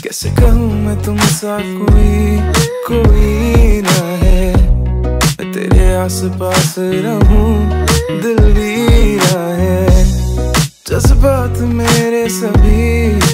कैसे कहूँ मैं तुमसा कोई ना है। मैं तेरे आस पास रहूं दिल भी ना है। जज्बात मेरे सभी